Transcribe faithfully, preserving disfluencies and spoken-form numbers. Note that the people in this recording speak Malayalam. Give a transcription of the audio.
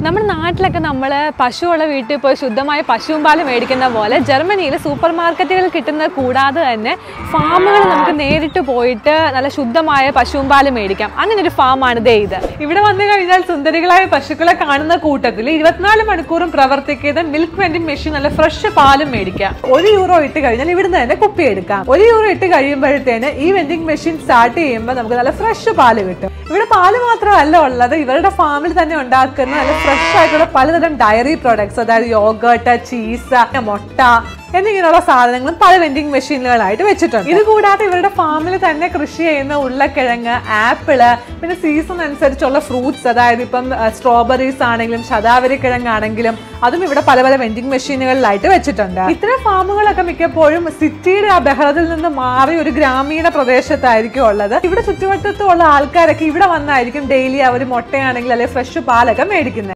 നമ്മുടെ നാട്ടിലൊക്കെ നമ്മൾ പശുവുള്ള വീട്ടിൽ പോയി ശുദ്ധമായ പശുവും പാല് മേടിക്കുന്ന പോലെ ജർമ്മനിയിൽ സൂപ്പർ മാർക്കറ്റുകളിൽ കിട്ടുന്നത് കൂടാതെ തന്നെ ഫാമുകൾ നമുക്ക് നേരിട്ട് പോയിട്ട് നല്ല ശുദ്ധമായ പശുവും പാല് മേടിക്കാം. അങ്ങനെ ഒരു ഫാമാണ് ദേ ഇത്. ഇവിടെ വന്നു കഴിഞ്ഞാൽ സുന്ദരികളായ പശുക്കളെ കാണുന്ന കൂട്ടത്തിൽ ഇരുപത്തിനാല് മണിക്കൂറും പ്രവർത്തിക്കുന്ന മിൽക്ക് വെൻഡിങ് മെഷീൻ നല്ല ഫ്രഷ് പാലും മേടിക്കാം. ഒരു യൂറോ ഇട്ട് കഴിഞ്ഞാൽ ഇവിടുന്ന് തന്നെ കുപ്പി എടുക്കാം. ഒരു യൂറോ ഇട്ട് കഴിയുമ്പോഴത്തേന് ഈ വെൻഡിങ് മെഷീൻ സ്റ്റാർട്ട് ചെയ്യുമ്പോൾ നമുക്ക് നല്ല ഫ്രഷ് പാല് കിട്ടും. ഇവിടെ പാല് മാത്രമല്ല ഉള്ളത്, ഇവരുടെ ഫാമിൽ തന്നെ ഉണ്ടാക്കുന്ന നല്ല ഫ്രഷ് ആയിട്ടുള്ള പലതരം ഡയറി പ്രോഡക്ട്സ്, അതായത് യോഗർട്ട്, ചീസ്, മുട്ട എന്നിങ്ങനെയുള്ള സാധനങ്ങളും പല വെൻഡിങ് മെഷീനുകളായിട്ട് വെച്ചിട്ടുണ്ട്. ഇത് കൂടാതെ ഇവരുടെ ഫാമിൽ തന്നെ കൃഷി ചെയ്യുന്ന ഉരുളക്കിഴങ്ങ്, ആപ്പിള്, പിന്നെ സീസൺ അനുസരിച്ചുള്ള ഫ്രൂട്ട്സ്, അതായത് ഇപ്പം സ്ട്രോബെറീസ് ആണെങ്കിലും ശതാവരി കിഴങ്ങാണെങ്കിലും അതും ഇവിടെ പല പല വെൻഡിങ് മെഷീനുകളിലായിട്ട് വെച്ചിട്ടുണ്ട്. ഇത്തരം ഫാമുകളൊക്കെ മിക്കപ്പോഴും സിറ്റിയുടെ ആ ബഹളത്തിൽ നിന്ന് മാറി ഒരു ഗ്രാമീണ പ്രദേശത്തായിരിക്കും ഉള്ളത്. ഇവിടെ ചുറ്റുവട്ടത്തുള്ള ആൾക്കാരൊക്കെ ഇവിടെ വന്നായിരിക്കും ഡെയിലി അവർ മുട്ടയാണെങ്കിൽ അല്ലെങ്കിൽ ഫ്രഷ് പാലൊക്കെ മേടിക്കുന്നത്.